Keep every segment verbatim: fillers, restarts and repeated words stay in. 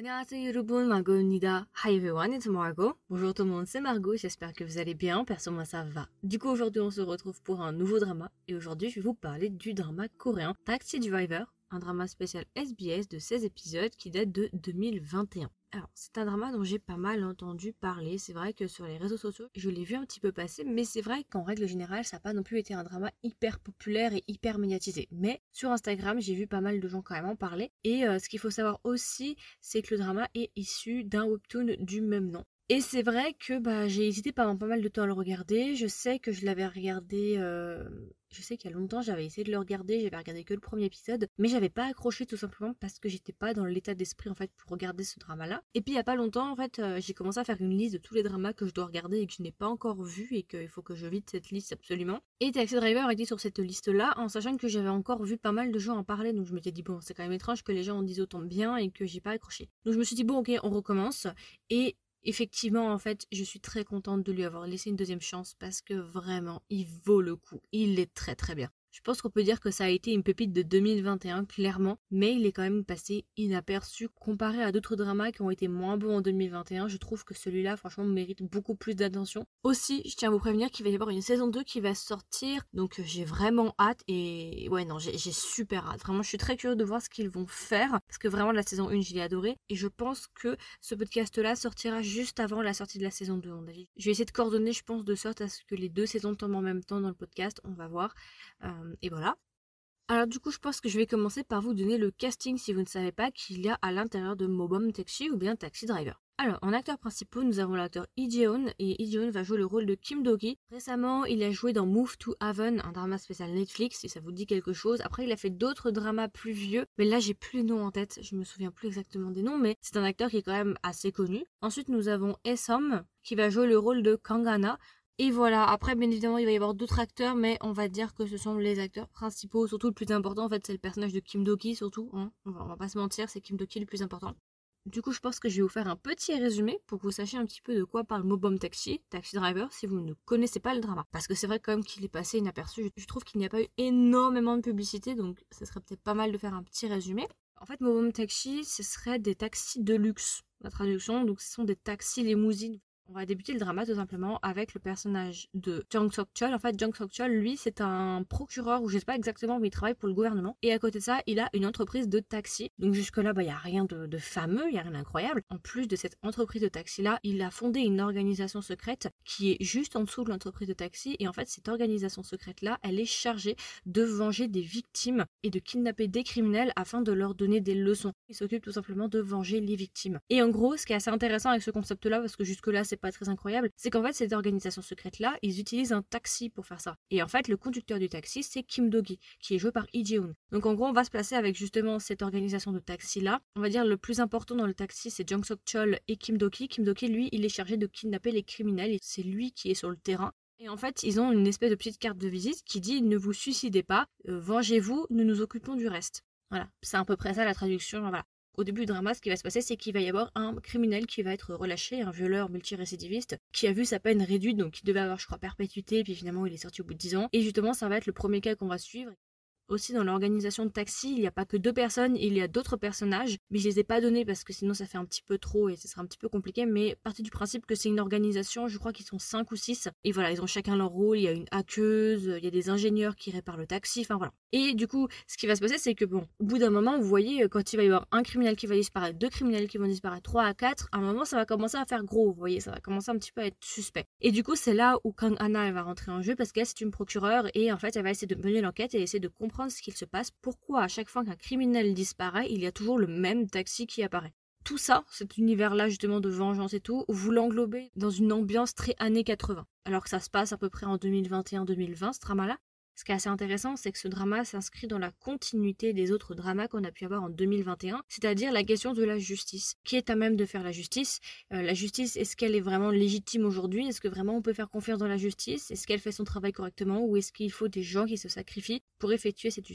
안녕하세요 여러분, Margot입니다. Hi everyone, it's Margot. Bonjour tout le monde, c'est Margot, j'espère que vous allez bien, perso moi ça va. Du coup aujourd'hui on se retrouve pour un nouveau drama, et aujourd'hui je vais vous parler du drama coréen Taxi Driver, un drama spécial S B S de seize épisodes qui date de deux mille vingt et un. Alors, c'est un drama dont j'ai pas mal entendu parler, c'est vrai que sur les réseaux sociaux, je l'ai vu un petit peu passer, mais c'est vrai qu'en règle générale, ça n'a pas non plus été un drama hyper populaire et hyper médiatisé. Mais sur Instagram, j'ai vu pas mal de gens quand même en parler, et euh, ce qu'il faut savoir aussi, c'est que le drama est issu d'un webtoon du même nom. Et c'est vrai que bah, j'ai hésité pendant pas mal de temps à le regarder. Je sais que je l'avais regardé, euh, je sais qu'il y a longtemps, j'avais essayé de le regarder, j'avais regardé que le premier épisode, mais j'avais pas accroché tout simplement parce que j'étais pas dans l'état d'esprit en fait pour regarder ce drama-là. Et puis il y a pas longtemps en fait, euh, j'ai commencé à faire une liste de tous les dramas que je dois regarder et que je n'ai pas encore vu et qu'il faut que je vide cette liste absolument. Et Taxi Driver était sur cette liste-là en sachant que j'avais encore vu pas mal de gens en parler, donc je m'étais dit bon c'est quand même étrange que les gens en disent autant de bien et que j'ai pas accroché. Donc je me suis dit bon ok on recommence et effectivement, en fait, je suis très contente de lui avoir laissé une deuxième chance parce que vraiment, il vaut le coup. Il est très très bien. Je pense qu'on peut dire que ça a été une pépite de deux mille vingt et un, clairement, mais il est quand même passé inaperçu comparé à d'autres dramas qui ont été moins bons en deux mille vingt et un. Je trouve que celui-là, franchement, mérite beaucoup plus d'attention. Aussi, je tiens à vous prévenir qu'il va y avoir une saison deux qui va sortir, donc j'ai vraiment hâte et ouais, non, j'ai super hâte. Vraiment, je suis très curieuse de voir ce qu'ils vont faire parce que vraiment, la saison un, je l'ai adorée et je pense que ce podcast-là sortira juste avant la sortie de la saison deux, on a dit. Je vais essayer de coordonner, je pense, de sorte à ce que les deux saisons tombent en même temps dans le podcast, on va voir. Euh, et voilà. Alors du coup, je pense que je vais commencer par vous donner le casting si vous ne savez pas qu'il y a à l'intérieur de Mobom Taxi ou bien Taxi Driver. Alors, en acteurs principaux, nous avons l'acteur Lee Jeon, et Lee Jeon va jouer le rôle de Kim Do-gi. Récemment, il a joué dans Move to Heaven, un drama spécial Netflix, si ça vous dit quelque chose. Après, il a fait d'autres dramas plus vieux, mais là, j'ai plus les noms en tête, je me souviens plus exactement des noms, mais c'est un acteur qui est quand même assez connu. Ensuite, nous avons Esom, qui va jouer le rôle de Kangana. Et voilà, après bien évidemment il va y avoir d'autres acteurs, mais on va dire que ce sont les acteurs principaux, surtout le plus important en fait c'est le personnage de Kim Do-ki surtout, hein. on, va, on va pas se mentir, c'est Kim Do-ki le plus important. Du coup je pense que je vais vous faire un petit résumé pour que vous sachiez un petit peu de quoi parle Mobom Taxi, Taxi Driver si vous ne connaissez pas le drama. Parce que c'est vrai quand même qu'il est passé inaperçu, je trouve qu'il n'y a pas eu énormément de publicité, donc ce serait peut-être pas mal de faire un petit résumé. En fait Mobom Taxi ce serait des taxis de luxe, la traduction, donc ce sont des taxis limousines. On va débuter le drama tout simplement avec le personnage de Jung Sok-chol. En fait, Jung Sok-chol, lui, c'est un procureur, ou je sais pas exactement, mais il travaille pour le gouvernement. Et à côté de ça, il a une entreprise de taxi. Donc jusque-là, bah, il n'y a rien de, de fameux, il n'y a rien d'incroyable. En plus de cette entreprise de taxi-là, il a fondé une organisation secrète qui est juste en dessous de l'entreprise de taxi. Et en fait, cette organisation secrète-là, elle est chargée de venger des victimes et de kidnapper des criminels afin de leur donner des leçons. Il s'occupe tout simplement de venger les victimes. Et en gros, ce qui est assez intéressant avec ce concept-là, parce que jusque-là, c'est pas très incroyable, c'est qu'en fait cette organisation secrète là, ils utilisent un taxi pour faire ça. Et en fait le conducteur du taxi c'est Kim Do-gi, qui est joué par Lee Jeon. Donc en gros on va se placer avec justement cette organisation de taxi là. On va dire le plus important dans le taxi c'est Jung Sok-chol et Kim Do-gi. Kim Do-gi lui il est chargé de kidnapper les criminels et c'est lui qui est sur le terrain. Et en fait, ils ont une espèce de petite carte de visite qui dit « Ne vous suicidez pas, euh, vengez-vous, nous nous occupons du reste ». Voilà, c'est à peu près ça la traduction, voilà. Au début du drama, ce qui va se passer, c'est qu'il va y avoir un criminel qui va être relâché, un violeur multirécidiviste, qui a vu sa peine réduite, donc qui devait avoir, je crois, perpétuité, puis finalement il est sorti au bout de dix ans. Et justement, ça va être le premier cas qu'on va suivre. Aussi, dans l'organisation de taxi, il n'y a pas que deux personnes, il y a d'autres personnages, mais je les ai pas donnés parce que sinon ça fait un petit peu trop et ce sera un petit peu compliqué, mais partie du principe que c'est une organisation, je crois qu'ils sont cinq ou six, et voilà, ils ont chacun leur rôle, il y a une hackeuse, il y a des ingénieurs qui réparent le taxi, enfin voilà. Et du coup, ce qui va se passer, c'est que bon, au bout d'un moment, vous voyez, quand il va y avoir un criminel qui va disparaître, deux criminels qui vont disparaître, trois à quatre, à un moment, ça va commencer à faire gros, vous voyez, ça va commencer un petit peu à être suspect. Et du coup, c'est là où Kang Anna, elle va rentrer en jeu parce qu'elle, c'est une procureure et en fait, elle va essayer de mener l'enquête et essayer de comprendre ce qu'il se passe, pourquoi à chaque fois qu'un criminel disparaît, il y a toujours le même taxi qui apparaît. Tout ça, cet univers-là justement de vengeance et tout, vous l'englobez dans une ambiance très années quatre-vingts. Alors que ça se passe à peu près en deux mille vingt et un deux mille vingt, ce drama-là. Ce qui est assez intéressant, c'est que ce drama s'inscrit dans la continuité des autres dramas qu'on a pu avoir en deux mille vingt et un, c'est-à-dire la question de la justice. Qui est à même de faire la justice? euh, La justice, est-ce qu'elle est vraiment légitime aujourd'hui? Est-ce que vraiment on peut faire confiance dans la justice? Est-ce qu'elle fait son travail correctement? Ou est-ce qu'il faut des gens qui se sacrifient pour effectuer cette justice?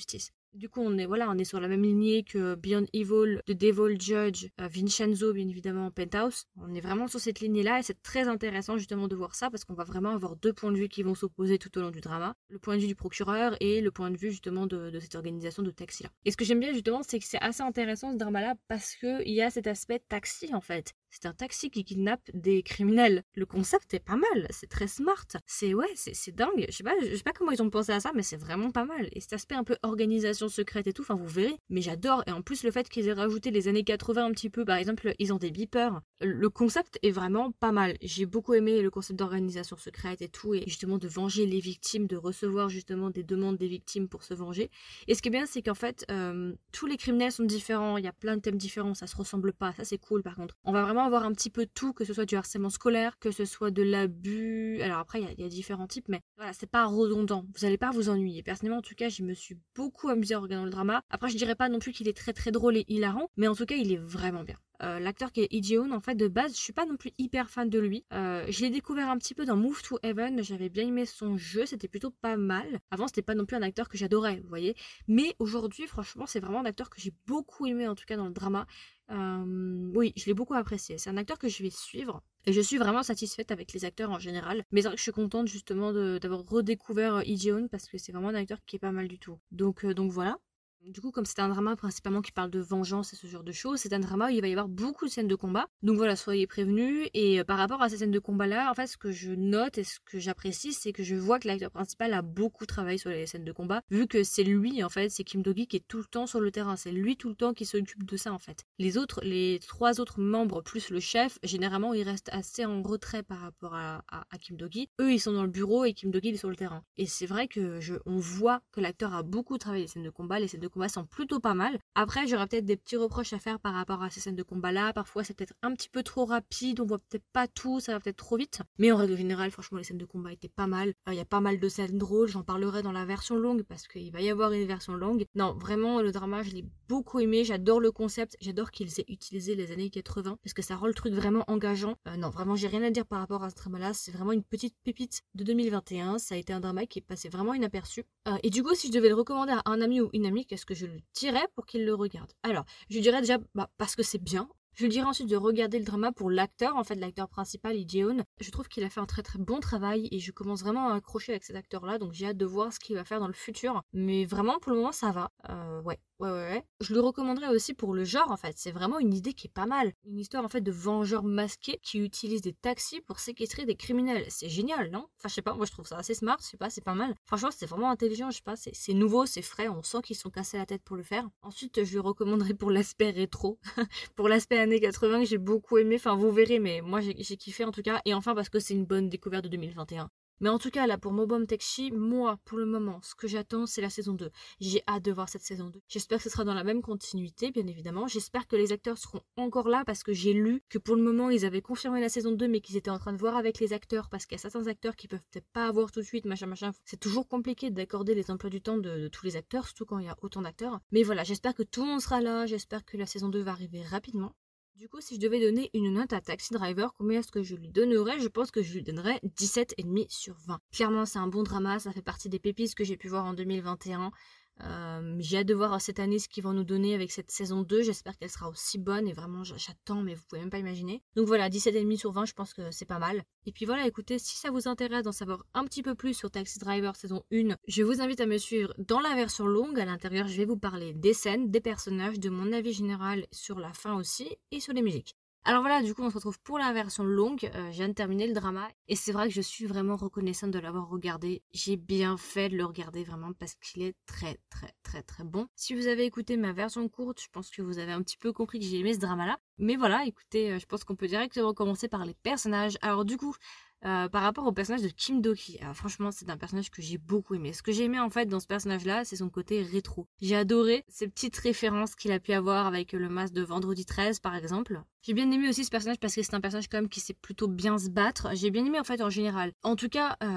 Du coup, on est, voilà, on est sur la même lignée que Beyond Evil, The Devil Judge, euh, Vincenzo, bien évidemment, Penthouse. On est vraiment sur cette lignée-là et c'est très intéressant justement de voir ça parce qu'on va vraiment avoir deux points de vue qui vont s'opposer tout au long du drama. Le point de vue du procureur et le point de vue justement de, de cette organisation de taxi-là. Et ce que j'aime bien justement, c'est que c'est assez intéressant ce drama-là parce qu'il y a cet aspect taxi en fait. C'est un taxi qui kidnappe des criminels. Le concept est pas mal, c'est très smart. C'est ouais, c'est dingue. Je sais pas, je sais pas comment ils ont pensé à ça, mais c'est vraiment pas mal. Et cet aspect un peu organisation secrète et tout, enfin vous verrez. Mais j'adore. Et en plus le fait qu'ils aient rajouté les années quatre-vingts un petit peu, par exemple, ils ont des beepers. Le concept est vraiment pas mal. J'ai beaucoup aimé le concept d'organisation secrète et tout, et justement de venger les victimes, de recevoir justement des demandes des victimes pour se venger. Et ce qui est bien, c'est qu'en fait, euh, tous les criminels sont différents. Il y a plein de thèmes différents, ça se ressemble pas. Ça c'est cool par contre. On va vraiment avoir un petit peu de tout, que ce soit du harcèlement scolaire, que ce soit de l'abus. Alors après, il y, y a différents types, mais voilà, c'est pas redondant. Vous allez pas vous ennuyer. Personnellement, en tout cas, je me suis beaucoup amusée en regardant le drama. Après, je dirais pas non plus qu'il est très très drôle et hilarant, mais en tout cas, il est vraiment bien. Euh, l'acteur qui est Lee Ji-hoon, en fait, de base, je suis pas non plus hyper fan de lui. Euh, je l'ai découvert un petit peu dans Move to Heaven. J'avais bien aimé son jeu, c'était plutôt pas mal. Avant, c'était pas non plus un acteur que j'adorais, vous voyez. Mais aujourd'hui, franchement, c'est vraiment un acteur que j'ai beaucoup aimé, en tout cas dans le drama. Euh, oui, je l'ai beaucoup apprécié. C'est un acteur que je vais suivre. Et je suis vraiment satisfaite avec les acteurs en général. Mais c'est vrai que je suis contente justement d'avoir redécouvert Lee Ji-hoon parce que c'est vraiment un acteur qui est pas mal du tout. Donc, euh, donc voilà. Du coup, comme c'est un drama principalement qui parle de vengeance et ce genre de choses, c'est un drama où il va y avoir beaucoup de scènes de combat. Donc voilà, soyez prévenus. Et euh, par rapport à ces scènes de combat-là, en fait, ce que je note et ce que j'apprécie, c'est que je vois que l'acteur principal a beaucoup travaillé sur les scènes de combat, vu que c'est lui, en fait, c'est Kim Do-gi qui est tout le temps sur le terrain. C'est lui tout le temps qui s'occupe de ça, en fait. Les autres, les trois autres membres, plus le chef, généralement, ils restent assez en retrait par rapport à, à, à Kim Do-gi. Eux, ils sont dans le bureau et Kim Do-gi, il est sur le terrain. Et c'est vrai que je, on voit que l'acteur a beaucoup travaillé les scènes de combat. Les scènes de combat sont plutôt pas mal. Après, j'aurais peut-être des petits reproches à faire par rapport à ces scènes de combat là. Parfois, c'est peut-être un petit peu trop rapide, on voit peut-être pas tout, ça va peut-être trop vite. Mais en règle générale, franchement, les scènes de combat étaient pas mal. Il y a pas mal de scènes drôles, j'en parlerai dans la version longue parce qu'il va y avoir une version longue. Non, vraiment, le drama, je l'ai beaucoup aimé. J'adore le concept, j'adore qu'ils aient utilisé les années quatre-vingts parce que ça rend le truc vraiment engageant. Euh, non, vraiment, j'ai rien à dire par rapport à ce drama là. C'est vraiment une petite pépite de deux mille vingt et un. Ça a été un drama qui est passé vraiment inaperçu. Euh, et du coup, si je devais le recommander à un ami ou une amie, qu'est-ce que je lui dirais pour qu'il le regarde? Alors, je lui dirais déjà bah, parce que c'est bien. Je lui dirais ensuite de regarder le drama pour l'acteur, en fait l'acteur principal, Lee Ji-hoon. Je trouve qu'il a fait un très très bon travail et je commence vraiment à accrocher avec cet acteur-là, donc j'ai hâte de voir ce qu'il va faire dans le futur. Mais vraiment pour le moment ça va. Euh, ouais. Ouais, ouais, ouais. Je le recommanderais aussi pour le genre, en fait. C'est vraiment une idée qui est pas mal. Une histoire, en fait, de vengeurs masqués qui utilisent des taxis pour séquestrer des criminels. C'est génial, non? Enfin, je sais pas, moi, je trouve ça assez smart, je sais pas, c'est pas mal. Franchement, c'est vraiment intelligent, je sais pas, c'est nouveau, c'est frais, on sent qu'ils sont cassés la tête pour le faire. Ensuite, je le recommanderais pour l'aspect rétro. Pour l'aspect années quatre-vingts que j'ai beaucoup aimé. Enfin, vous verrez, mais moi, j'ai kiffé, en tout cas. Et enfin, parce que c'est une bonne découverte de deux mille vingt et un. Mais en tout cas, là, pour Mobom Tekshi, moi, pour le moment, ce que j'attends, c'est la saison deux. J'ai hâte de voir cette saison deux. J'espère que ce sera dans la même continuité, bien évidemment. J'espère que les acteurs seront encore là, parce que j'ai lu que pour le moment, ils avaient confirmé la saison deux, mais qu'ils étaient en train de voir avec les acteurs, parce qu'il y a certains acteurs qui peuvent peut-être pas avoir tout de suite, machin, machin. C'est toujours compliqué d'accorder les emplois du temps de, de tous les acteurs, surtout quand il y a autant d'acteurs. Mais voilà, j'espère que tout le monde sera là, j'espère que la saison deux va arriver rapidement. Du coup, si je devais donner une note à Taxi Driver, combien est-ce que je lui donnerais? Je pense que je lui donnerais dix-sept virgule cinq sur vingt. Clairement, c'est un bon drama, ça fait partie des pépites que j'ai pu voir en deux mille vingt et un. Euh, j'ai hâte de voir cette année ce qu'ils vont nous donner avec cette saison deux. J'espère qu'elle sera aussi bonne et vraiment j'attends, mais vous pouvez même pas imaginer. Donc voilà, dix-sept virgule cinq sur vingt, je pense que c'est pas mal. Et puis voilà, écoutez, si ça vous intéresse d'en savoir un petit peu plus sur Taxi Driver saison un, je vous invite à me suivre dans la version longue. À l'intérieur, je vais vous parler des scènes, des personnages, de mon avis général sur la fin aussi et sur les musiques. Alors voilà, du coup on se retrouve pour la version longue, euh, je viens de terminer le drama et c'est vrai que je suis vraiment reconnaissante de l'avoir regardé. J'ai bien fait de le regarder vraiment parce qu'il est très très très très bon. Si vous avez écouté ma version courte, je pense que vous avez un petit peu compris que j'ai aimé ce drama là. Mais voilà, écoutez, euh, je pense qu'on peut directement commencer par les personnages. Alors du coup, Euh, par rapport au personnage de Kim Do-gi, alors franchement c'est un personnage que j'ai beaucoup aimé. Ce que j'ai aimé en fait dans ce personnage là, c'est son côté rétro. J'ai adoré ces petites références qu'il a pu avoir avec le masque de Vendredi treize par exemple. J'ai bien aimé aussi ce personnage parce que c'est un personnage quand même qui sait plutôt bien se battre. J'ai bien aimé en fait en général. En tout cas, euh,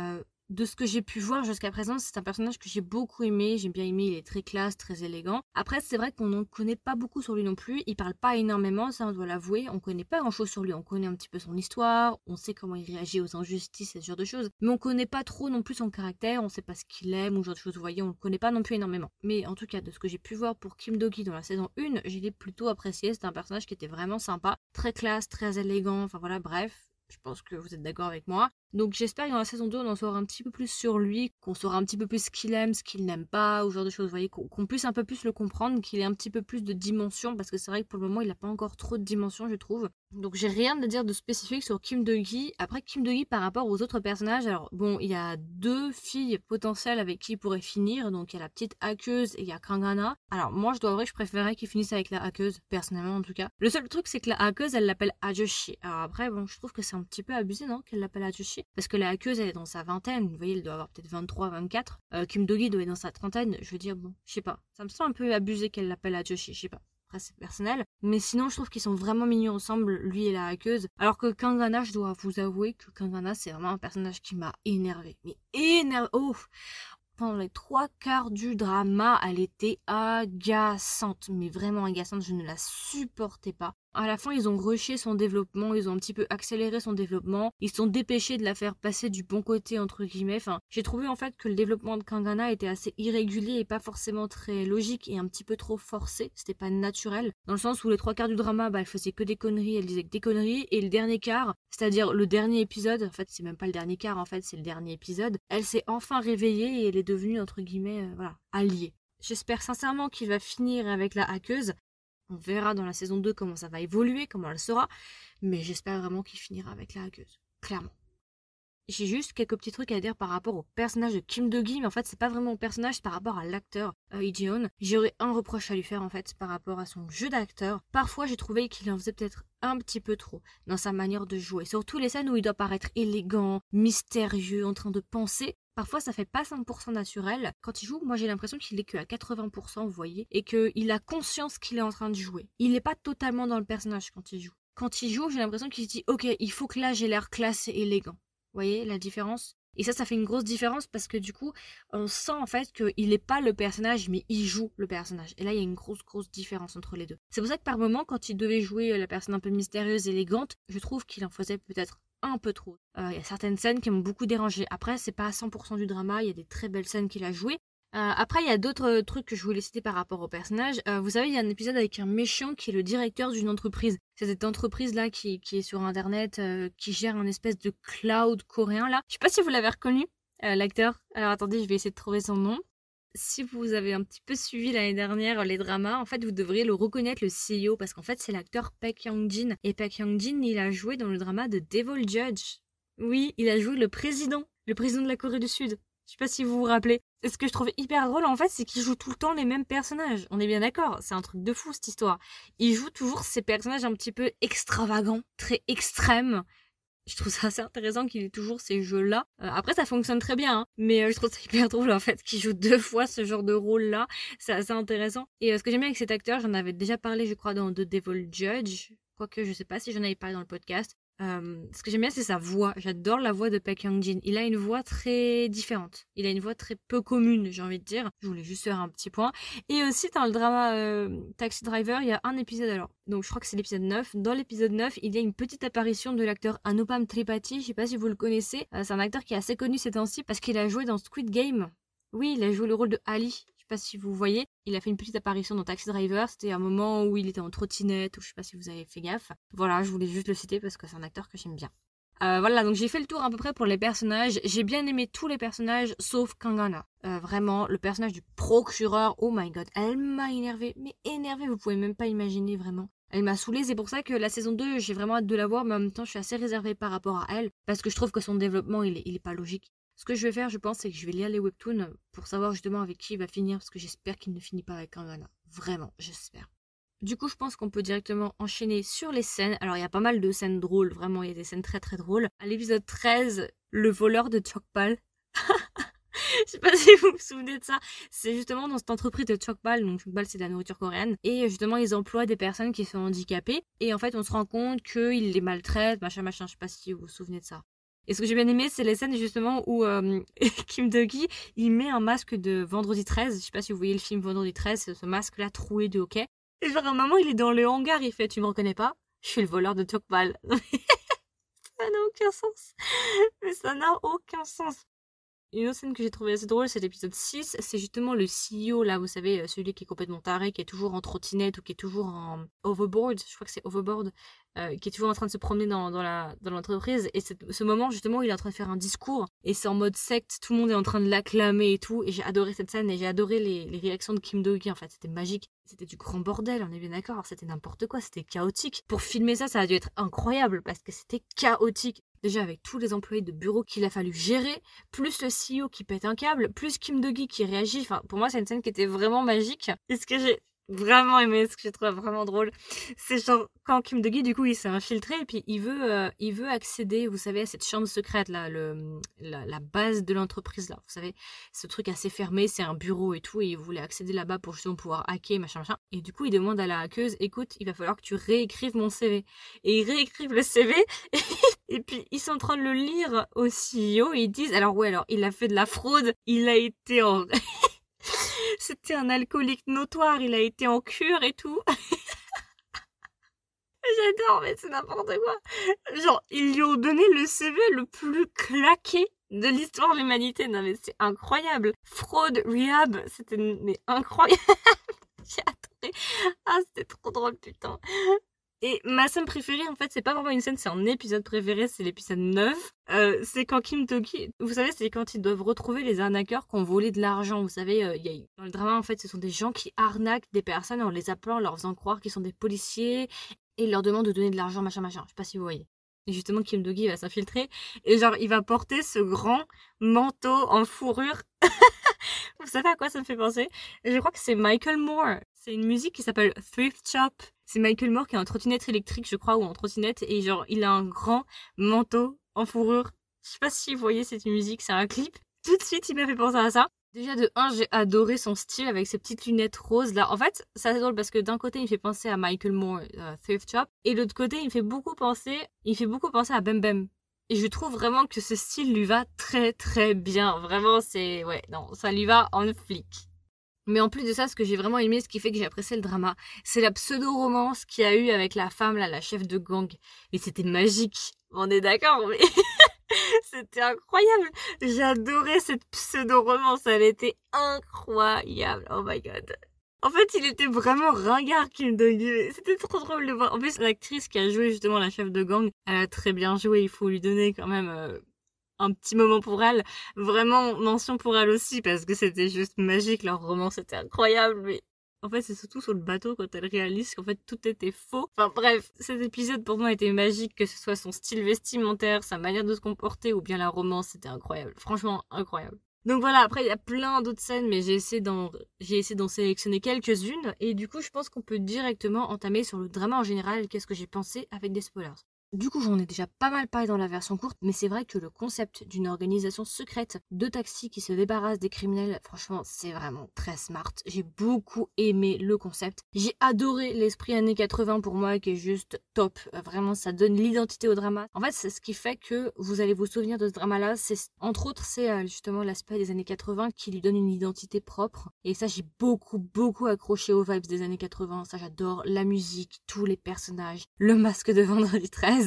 de ce que j'ai pu voir jusqu'à présent, c'est un personnage que j'ai beaucoup aimé. J'ai bien aimé, il est très classe, très élégant. Après, c'est vrai qu'on n'en connaît pas beaucoup sur lui non plus. Il parle pas énormément, ça on doit l'avouer. On connaît pas grand chose sur lui. On connaît un petit peu son histoire, on sait comment il réagit aux injustices et ce genre de choses. Mais on connaît pas trop non plus son caractère, on sait pas ce qu'il aime ou ce genre de choses. Vous voyez, on le connaît pas non plus énormément. Mais en tout cas, de ce que j'ai pu voir pour Kim Do-gi dans la saison un, je l'ai plutôt apprécié. C'est un personnage qui était vraiment sympa, très classe, très élégant. Enfin voilà, bref. Je pense que vous êtes d'accord avec moi. Donc j'espère que dans la saison deux, on en saura un petit peu plus sur lui, qu'on saura un petit peu plus ce qu'il aime, ce qu'il n'aime pas, ou ce genre de choses, vous voyez, qu'on qu'on puisse un peu plus le comprendre, qu'il ait un petit peu plus de dimension, parce que c'est vrai que pour le moment, il n'a pas encore trop de dimension, je trouve. Donc j'ai rien à dire de spécifique sur Kim Do-gi. Après, Kim Do-gi par rapport aux autres personnages, alors bon, il y a deux filles potentielles avec qui il pourrait finir, donc il y a la petite hackeuse et il y a Kangana. Alors moi, je dois avouer que je préférais qu'il finisse avec la hackeuse, personnellement en tout cas. Le seul truc, c'est que la hackeuse, elle l'appelle Ajoshi. Alors après, bon, je trouve que c'est un petit peu abusé, non, qu'elle l'appelle Ajoshi, parce que la hackeuse, elle est dans sa vingtaine, vous voyez, elle doit avoir peut-être vingt-trois, vingt-quatre. Euh, Kim Do-gi doit être dans sa trentaine, je veux dire, bon, je sais pas. Ça me semble un peu abusé qu'elle l'appelle Ajoshi, je sais pas. Après, c'est personnel. Mais sinon, je trouve qu'ils sont vraiment mignons ensemble, lui et la hackeuse. Alors que Kangana, je dois vous avouer que Kangana, c'est vraiment un personnage qui m'a énervé. Mais énervé. Oh! Pendant les trois quarts du drama, elle était agaçante. Mais vraiment agaçante, je ne la supportais pas. À la fin, ils ont rushé son développement, ils ont un petit peu accéléré son développement, ils se sont dépêchés de la faire passer du bon côté, entre guillemets. Enfin, j'ai trouvé en fait que le développement de Kangana était assez irrégulier et pas forcément très logique et un petit peu trop forcé, c'était pas naturel. Dans le sens où les trois quarts du drama, bah, elle faisait que des conneries, elle disait que des conneries, et le dernier quart, c'est-à-dire le dernier épisode, en fait, c'est même pas le dernier quart, en fait, c'est le dernier épisode, elle s'est enfin réveillée et elle est devenue, entre guillemets, euh, voilà, alliée. J'espère sincèrement qu'il va finir avec la hackeuse. On verra dans la saison deux comment ça va évoluer, comment elle sera. Mais j'espère vraiment qu'il finira avec la hackeuse. Clairement. J'ai juste quelques petits trucs à dire par rapport au personnage de Kim Do-gi, mais en fait c'est pas vraiment au personnage, c'est par rapport à l'acteur euh, Lee Ji-hoon. J'aurais un reproche à lui faire en fait par rapport à son jeu d'acteur. Parfois j'ai trouvé qu'il en faisait peut-être un petit peu trop dans sa manière de jouer. Surtout les scènes où il doit paraître élégant, mystérieux, en train de penser. Parfois ça fait pas cent pour cent naturel. Quand il joue, moi j'ai l'impression qu'il est que à quatre-vingts pour cent, vous voyez, et qu'il a conscience qu'il est en train de jouer. Il n'est pas totalement dans le personnage quand il joue. Quand il joue, j'ai l'impression qu'il se dit ok, il faut que là j'ai l'air classe et élégant. Vous voyez la différence? Et ça, ça fait une grosse différence parce que du coup, on sent en fait qu'il n'est pas le personnage, mais il joue le personnage. Et là, il y a une grosse, grosse différence entre les deux. C'est pour ça que par moment, quand il devait jouer la personne un peu mystérieuse, élégante, je trouve qu'il en faisait peut-être un peu trop. Il euh, y a certaines scènes qui m'ont beaucoup dérangé. Après, c'est pas à cent pour cent du drama, il y a des très belles scènes qu'il a jouées. Euh, après, il y a d'autres trucs que je voulais citer par rapport au personnage. Euh, vous savez, il y a un épisode avec un méchant qui est le directeur d'une entreprise. C'est cette entreprise-là qui, qui est sur Internet, euh, qui gère un espèce de cloud coréen, là. Je sais pas si vous l'avez reconnu, euh, l'acteur. Alors, attendez, je vais essayer de trouver son nom. Si vous avez un petit peu suivi l'année dernière les dramas, en fait, vous devriez le reconnaître, le C E O, parce qu'en fait, c'est l'acteur Baek Young-jin. Et Baek Young-jin, il a joué dans le drama de Devil Judge. Oui, il a joué le président, le président de la Corée du Sud. Je sais pas si vous vous rappelez. Et ce que je trouvais hyper drôle, en fait, c'est qu'il joue tout le temps les mêmes personnages. On est bien d'accord, c'est un truc de fou, cette histoire. Il joue toujours ces personnages un petit peu extravagants, très extrêmes. Je trouve ça assez intéressant qu'il ait toujours ces jeux-là. Euh, après, ça fonctionne très bien, hein, mais euh, je trouve ça hyper drôle, en fait, qu'il joue deux fois ce genre de rôle-là. C'est assez intéressant. Et euh, ce que j'aime bien avec cet acteur, j'en avais déjà parlé, je crois, dans The Devil Judge. Quoique, je sais pas si j'en avais parlé dans le podcast. Euh, ce que j'aime bien, c'est sa voix. J'adore la voix de Baek Young-jin. Il a une voix très différente. Il a une voix très peu commune, j'ai envie de dire. Je voulais juste faire un petit point. Et aussi, dans le drama euh, Taxi Driver, il y a un épisode alors. Donc, je crois que c'est l'épisode neuf. Dans l'épisode neuf, il y a une petite apparition de l'acteur Anupam Tripathi. Je sais pas si vous le connaissez. Euh, c'est un acteur qui est assez connu ces temps-ci parce qu'il a joué dans Squid Game. Oui, il a joué le rôle de Ali. Je sais pas si vous voyez, il a fait une petite apparition dans Taxi Driver, c'était un moment où il était en trottinette, ou je sais pas si vous avez fait gaffe. Voilà, je voulais juste le citer parce que c'est un acteur que j'aime bien. Euh, voilà, donc j'ai fait le tour à peu près pour les personnages. J'ai bien aimé tous les personnages, sauf Kangana. Euh, vraiment, le personnage du procureur, oh my god, elle m'a énervée, mais énervée, vous pouvez même pas imaginer vraiment. Elle m'a saoulée, c'est pour ça que la saison deux, j'ai vraiment hâte de la voir, mais en même temps, je suis assez réservée par rapport à elle, parce que je trouve que son développement, il est, il est pas logique. Ce que je vais faire, je pense, c'est que je vais lire les webtoons pour savoir justement avec qui il va finir, parce que j'espère qu'il ne finit pas avec Kangana. Vraiment, j'espère. Du coup, je pense qu'on peut directement enchaîner sur les scènes. Alors, il y a pas mal de scènes drôles, vraiment, il y a des scènes très très drôles. À l'épisode treize, le voleur de Chokpal. Je sais pas si vous vous souvenez de ça. C'est justement dans cette entreprise de Chokpal. Donc, Chokpal, c'est de la nourriture coréenne. Et justement, ils emploient des personnes qui sont handicapées. Et en fait, on se rend compte qu'ils les maltraitent, machin, machin. Je sais pas si vous vous souvenez de ça. Et ce que j'ai bien aimé, c'est les scènes justement où euh, Kim Do-gi, il met un masque de Vendredi treize. Je sais pas si vous voyez le film Vendredi treize, ce masque-là troué de hockey. Et genre, à un moment, il est dans le hangar, il fait « Tu me reconnais pas? Je suis le voleur de Tokmal. » Ça n'a aucun sens. Mais ça n'a aucun sens. Une autre scène que j'ai trouvée assez drôle, c'est l'épisode six. C'est justement le C E O, là, vous savez, celui qui est complètement taré, qui est toujours en trottinette ou qui est toujours en overboard. Je crois que c'est overboard. Euh, qui est toujours en train de se promener dans, dans la dans l'entreprise. Et ce moment, justement, il est en train de faire un discours. Et c'est en mode secte. Tout le monde est en train de l'acclamer et tout. Et j'ai adoré cette scène. Et j'ai adoré les, les réactions de Kim Do-gi. En fait, c'était magique. C'était du grand bordel, on est bien d'accord. C'était n'importe quoi. C'était chaotique. Pour filmer ça, ça a dû être incroyable. Parce que c'était chaotique. Déjà avec tous les employés de bureau qu'il a fallu gérer, plus le C E O qui pète un câble, plus Kim Do-gi qui réagit. Enfin, pour moi, c'est une scène qui était vraiment magique. Et ce que j'ai vraiment aimé, ce que j'ai trouvé vraiment drôle, c'est genre quand Kim Do-gi, du coup, il s'est infiltré et puis il veut, euh, il veut accéder, vous savez, à cette chambre secrète là, le, la, la base de l'entreprise là. Vous savez, ce truc assez fermé, c'est un bureau et tout, et il voulait accéder là-bas pour justement pouvoir hacker, machin, machin. Et du coup, il demande à la hackeuse, écoute, il va falloir que tu réécrives mon C V. Et ils réécrivent le C V. Et puis, ils sont en train de le lire au C E O et ils disent, alors ouais, alors, il a fait de la fraude, il a été en... C'était un alcoolique notoire, il a été en cure et tout. J'adore, mais c'est n'importe quoi. Genre, ils lui ont donné le C V le plus claqué de l'histoire de l'humanité. Non mais c'est incroyable. Fraude, rehab, c'était mais incroyable. J'ai adoré. Ah, c'était trop drôle, putain. Et ma scène préférée, en fait, c'est pas vraiment une scène, c'est un épisode préféré, c'est l'épisode neuf. Euh, c'est quand Kim Do-gi, vous savez, c'est quand ils doivent retrouver les arnaqueurs qui ont volé de l'argent. Vous savez, euh, y a, dans le drama, en fait, ce sont des gens qui arnaquent des personnes en les appelant, en leur faisant croire qu'ils sont des policiers et ils leur demandent de donner de l'argent, machin, machin. Je sais pas si vous voyez. Et justement, Kim Do-gi va s'infiltrer et genre, il va porter ce grand manteau en fourrure. Vous savez à quoi ça me fait penser? Je crois que c'est Michael Moore. C'est une musique qui s'appelle Thrift Shop. C'est Michael Moore qui est en trottinette électrique, je crois, ou en trottinette. Et genre, il a un grand manteau en fourrure. Je sais pas si vous voyez cette musique, c'est un clip. Tout de suite, il m'a fait penser à ça. Déjà, de un, j'ai adoré son style avec ses petites lunettes roses. Là, en fait, c'est assez drôle parce que d'un côté, il me fait penser à Michael Moore, euh, Thrift Shop. Et de l'autre côté, il me fait beaucoup penser, il fait beaucoup penser à Bem Bem. Et je trouve vraiment que ce style lui va très très bien. Vraiment, c'est... Ouais, non, ça lui va en flic. Mais en plus de ça, ce que j'ai vraiment aimé, ce qui fait que j'ai apprécié le drama, c'est la pseudo-romance qu'il y a eu avec la femme, là, la chef de gang. Et c'était magique. On est d'accord, mais... C'était incroyable. J'adorais cette pseudo-romance. Elle était incroyable. Oh my god. En fait, il était vraiment ringard, Kim Do-gi. C'était trop drôle de voir. En plus, l'actrice qui a joué justement la chef de gang, elle a très bien joué. Il faut lui donner quand même euh, un petit moment pour elle. Vraiment, mention pour elle aussi, parce que c'était juste magique. Leur romance était incroyable. Mais en fait, c'est surtout sur le bateau quand elle réalise qu'en fait, tout était faux. Enfin bref, cet épisode pour moi était magique, que ce soit son style vestimentaire, sa manière de se comporter ou bien la romance, c'était incroyable. Franchement, incroyable. Donc voilà, après il y a plein d'autres scènes, mais j'ai essayé d'en j'ai essayé d'en sélectionner quelques-unes. Et du coup, je pense qu'on peut directement entamer sur le drama en général, qu'est-ce que j'ai pensé avec des spoilers. Du coup, j'en ai déjà pas mal parlé dans la version courte, mais c'est vrai que le concept d'une organisation secrète de taxis qui se débarrasse des criminels, franchement, c'est vraiment très smart. J'ai beaucoup aimé le concept. J'ai adoré l'esprit années quatre-vingts pour moi, qui est juste top. Vraiment, ça donne l'identité au drama. En fait, c'est ce qui fait que vous allez vous souvenir de ce drama-là. C'est, entre autres, c'est justement l'aspect des années quatre-vingts qui lui donne une identité propre. Et ça, j'ai beaucoup, beaucoup accroché aux vibes des années quatre-vingts. Ça, j'adore. La musique, tous les personnages, le masque de Vendredi treize.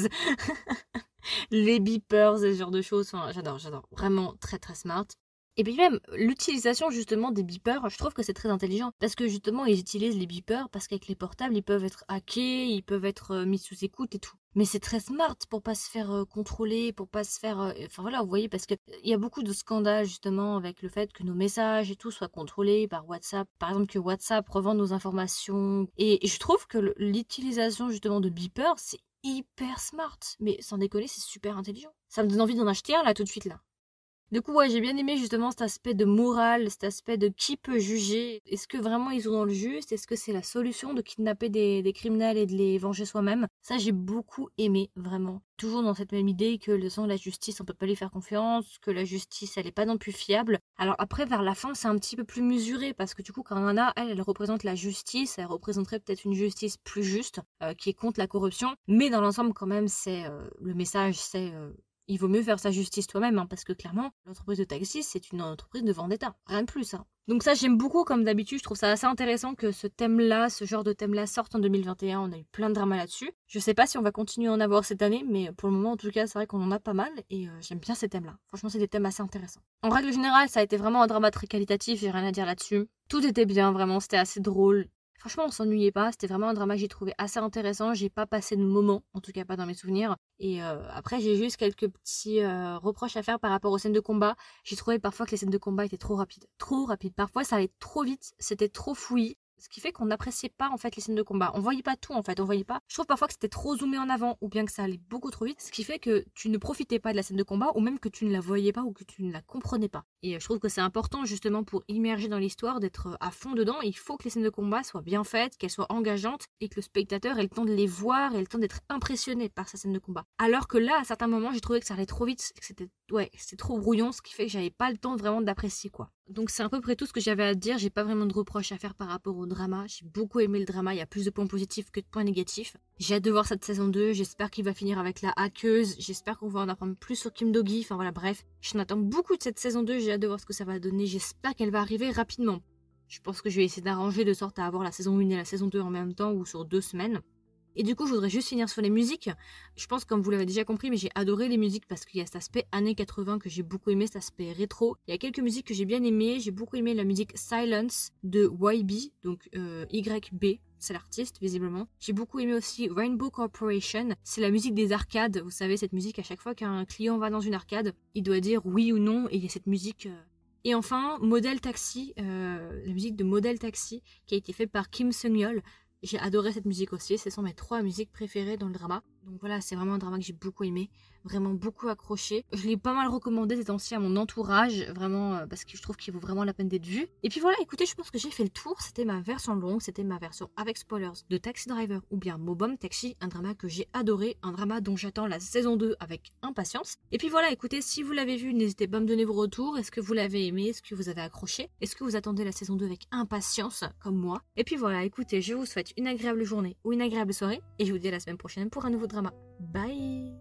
Les beepers et ce genre de choses, enfin, j'adore, j'adore, vraiment très très smart. Et puis même, l'utilisation justement des beepers, je trouve que c'est très intelligent, parce que justement, ils utilisent les beepers parce qu'avec les portables, ils peuvent être hackés, ils peuvent être mis sous écoute et tout. Mais c'est très smart pour pas se faire euh, contrôler, pour pas se faire... Euh, enfin voilà, vous voyez, parce que il y a beaucoup de scandales justement avec le fait que nos messages et tout soient contrôlés par WhatsApp. Par exemple, que WhatsApp revend nos informations. Et, et je trouve que l'utilisation justement de beepers, c'est hyper smart. Mais sans déconner, c'est super intelligent. Ça me donne envie d'en acheter un là tout de suite là. Du coup, ouais, j'ai bien aimé justement cet aspect de morale, cet aspect de qui peut juger. Est-ce que vraiment ils ont dans le juste? Est-ce que c'est la solution de kidnapper des, des criminels et de les venger soi-même? Ça, j'ai beaucoup aimé, vraiment. Toujours dans cette même idée que le sang de la justice, on peut pas lui faire confiance, que la justice, elle est pas non plus fiable. Alors après, vers la fin, c'est un petit peu plus mesuré, parce que du coup, quand Anna, elle, elle représente la justice, elle représenterait peut-être une justice plus juste, euh, qui est contre la corruption. Mais dans l'ensemble, quand même, c'est euh, le message, c'est... Euh, Il vaut mieux faire sa justice toi-même, hein, parce que clairement, l'entreprise de taxi, c'est une entreprise de vendetta, rien de plus. Hein. Donc ça, j'aime beaucoup, comme d'habitude, je trouve ça assez intéressant que ce thème-là, ce genre de thème-là sorte en deux mille vingt et un, on a eu plein de dramas là-dessus. Je sais pas si on va continuer à en avoir cette année, mais pour le moment, en tout cas, c'est vrai qu'on en a pas mal, et euh, j'aime bien ces thèmes-là. Franchement, c'est des thèmes assez intéressants. En règle générale, ça a été vraiment un drama très qualitatif, j'ai rien à dire là-dessus. Tout était bien, vraiment, c'était assez drôle. Franchement, on s'ennuyait pas, c'était vraiment un drama que j'ai trouvé assez intéressant, j'ai pas passé de moment, en tout cas pas dans mes souvenirs. Et euh, après, j'ai juste quelques petits euh, reproches à faire par rapport aux scènes de combat. J'ai trouvé parfois que les scènes de combat étaient trop rapides, trop rapides. Parfois, ça allait trop vite, c'était trop fouillis. Ce qui fait qu'on n'appréciait pas en fait les scènes de combat. On voyait pas tout en fait, on voyait pas. Je trouve parfois que c'était trop zoomé en avant ou bien que ça allait beaucoup trop vite, ce qui fait que tu ne profitais pas de la scène de combat ou même que tu ne la voyais pas ou que tu ne la comprenais pas. Et je trouve que c'est important justement pour immerger dans l'histoire d'être à fond dedans. Il faut que les scènes de combat soient bien faites, qu'elles soient engageantes et que le spectateur ait le temps de les voir et le temps d'être impressionné par sa scène de combat. Alors que là, à certains moments, j'ai trouvé que ça allait trop vite, que c'était ouais, c'était trop brouillon, ce qui fait que j'avais pas le temps vraiment d'apprécier quoi. Donc c'est à peu près tout ce que j'avais à dire, j'ai pas vraiment de reproches à faire par rapport au drama, j'ai beaucoup aimé le drama, il y a plus de points positifs que de points négatifs. J'ai hâte de voir cette saison deux, j'espère qu'il va finir avec la hackeuse, j'espère qu'on va en apprendre plus sur Kim Do-gi, enfin voilà bref. J'en attends beaucoup de cette saison deux, j'ai hâte de voir ce que ça va donner, j'espère qu'elle va arriver rapidement. Je pense que je vais essayer d'arranger de sorte à avoir la saison un et la saison deux en même temps ou sur deux semaines. Et du coup, je voudrais juste finir sur les musiques. Je pense, comme vous l'avez déjà compris, mais j'ai adoré les musiques parce qu'il y a cet aspect années quatre-vingts que j'ai beaucoup aimé, cet aspect rétro. Il y a quelques musiques que j'ai bien aimées. J'ai beaucoup aimé la musique Silence de Y B, donc euh, Y B. C'est l'artiste, visiblement. J'ai beaucoup aimé aussi Rainbow Corporation. C'est la musique des arcades. Vous savez, cette musique, à chaque fois qu'un client va dans une arcade, il doit dire oui ou non. Et il y a cette musique... Euh... Et enfin, Model Taxi, euh, la musique de Model Taxi, qui a été faite par Kim Seung-yeol. J'ai adoré cette musique aussi, ce sont mes trois musiques préférées dans le drama. Donc voilà, c'est vraiment un drama que j'ai beaucoup aimé, vraiment beaucoup accroché. Je l'ai pas mal recommandé ces temps-ci à mon entourage, vraiment euh, parce que je trouve qu'il vaut vraiment la peine d'être vu. Et puis voilà, écoutez, je pense que j'ai fait le tour. C'était ma version longue, c'était ma version avec spoilers de Taxi Driver ou bien Mobom Taxi, un drama que j'ai adoré, un drama dont j'attends la saison deux avec impatience. Et puis voilà, écoutez, si vous l'avez vu, n'hésitez pas à me donner vos retours. Est-ce que vous l'avez aimé? Est-ce que vous avez accroché? Est-ce que vous attendez la saison deux avec impatience, comme moi? Et puis voilà, écoutez, je vous souhaite une agréable journée ou une agréable soirée et je vous dis à la semaine prochaine pour un nouveau drama. Bye!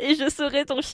et je serai ton chien.